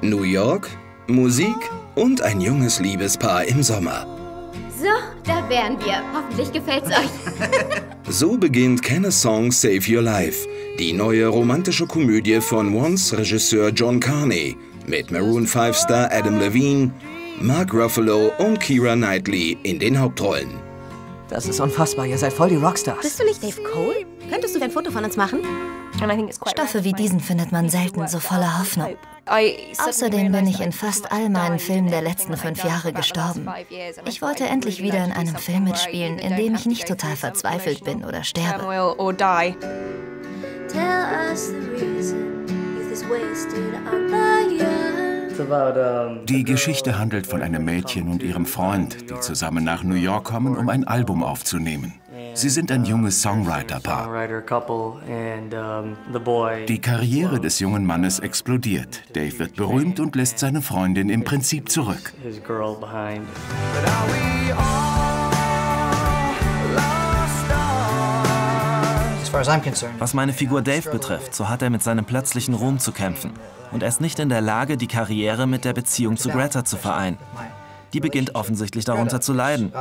New York, Musik und ein junges Liebespaar im Sommer. So, da wären wir. Hoffentlich gefällt's euch. So beginnt Can a Song Save Your Life, die neue romantische Komödie von Once-Regisseur John Carney mit Maroon 5-Star Adam Levine, Mark Ruffalo und Keira Knightley in den Hauptrollen. Das ist unfassbar, ihr seid voll die Rockstars. Bist du nicht Dave Cole? Könntest du ein Foto von uns machen? Stoffe wie diesen findet man selten so voller Hoffnung. Außerdem bin ich in fast all meinen Filmen der letzten 5 Jahre gestorben. Ich wollte endlich wieder in einem Film mitspielen, in dem ich nicht total verzweifelt bin oder sterbe. Die Geschichte handelt von einem Mädchen und ihrem Freund, die zusammen nach New York kommen, um ein Album aufzunehmen. Sie sind ein junges Songwriter-Paar. Die Karriere des jungen Mannes explodiert. Dave wird berühmt und lässt seine Freundin im Prinzip zurück. Was meine Figur Dave betrifft, so hat er mit seinem plötzlichen Ruhm zu kämpfen. Und er ist nicht in der Lage, die Karriere mit der Beziehung zu Greta zu vereinen. Die beginnt offensichtlich darunter zu leiden.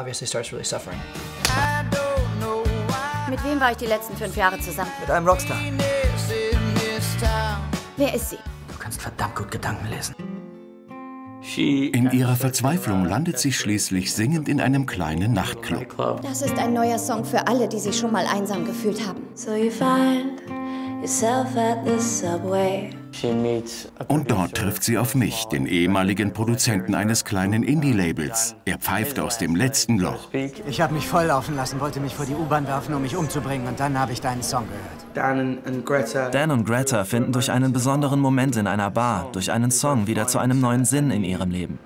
Mit wem war ich die letzten 5 Jahre zusammen? Mit einem Rockstar. Wer ist sie? Du kannst verdammt gut Gedanken lesen. In ihrer Verzweiflung landet sie schließlich singend in einem kleinen Nachtclub. Das ist ein neuer Song für alle, die sich schon mal einsam gefühlt haben. So you find yourself at the subway. Und dort trifft sie auf mich, den ehemaligen Produzenten eines kleinen Indie-Labels. Er pfeift aus dem letzten Loch. Ich habe mich volllaufen lassen, wollte mich vor die U-Bahn werfen, um mich umzubringen, und dann habe ich deinen Song gehört. Dan und Greta finden durch einen besonderen Moment in einer Bar, durch einen Song wieder zu einem neuen Sinn in ihrem Leben.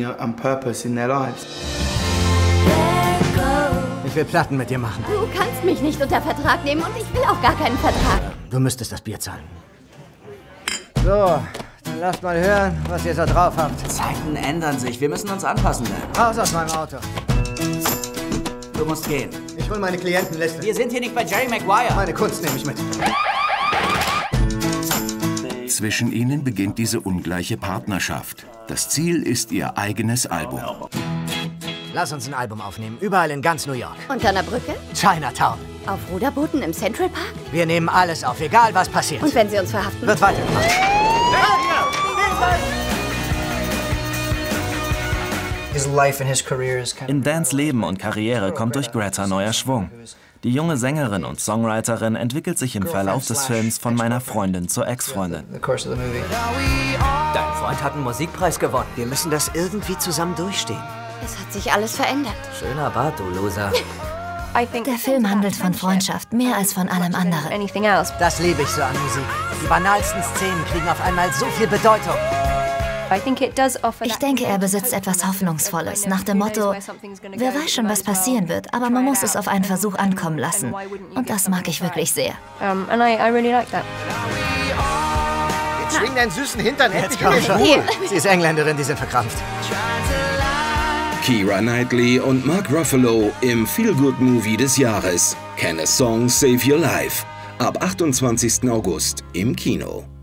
Ich will Platten mit dir machen. Du kannst mich nicht unter Vertrag nehmen und ich will auch gar keinen Vertrag. Du müsstest das Bier zahlen. So, dann lasst mal hören, was ihr so drauf habt. Zeiten ändern sich. Wir müssen uns anpassen lernen. Raus aus meinem Auto. Du musst gehen. Ich hol meine Klientenliste. Wir sind hier nicht bei Jerry Maguire. Meine Kunst nehme ich mit. Zwischen ihnen beginnt diese ungleiche Partnerschaft. Das Ziel ist ihr eigenes Album. Lass uns ein Album aufnehmen, überall in ganz New York. Unter einer Brücke? Chinatown. Auf Ruderbooten im Central Park? Wir nehmen alles auf, egal was passiert. Und wenn sie uns verhaften? Wird weitergemacht. In Dans Leben und Karriere kommt durch Greta neuer Schwung. Die junge Sängerin und Songwriterin entwickelt sich im Verlauf des Films von meiner Freundin zur Ex-Freundin. Dein Freund hat einen Musikpreis gewonnen. Wir müssen das irgendwie zusammen durchstehen. Es hat sich alles verändert. Schöner Bart, du Loser. Der Film handelt von Freundschaft, mehr als von allem anderen. Das liebe ich so an Musik. Die banalsten Szenen kriegen auf einmal so viel Bedeutung. Ich denke, er besitzt etwas Hoffnungsvolles, nach dem Motto, wer weiß schon, was passieren wird, aber man muss es auf einen Versuch ankommen lassen. Und das mag ich wirklich sehr. Jetzt schwing deinen süßen Hintern endlich komm schon. Sie ist Engländerin, die sind verkrampft. Keira Knightley und Mark Ruffalo im Feel-Good-Movie des Jahres Can a Song Save Your Life? Ab 28. August im Kino.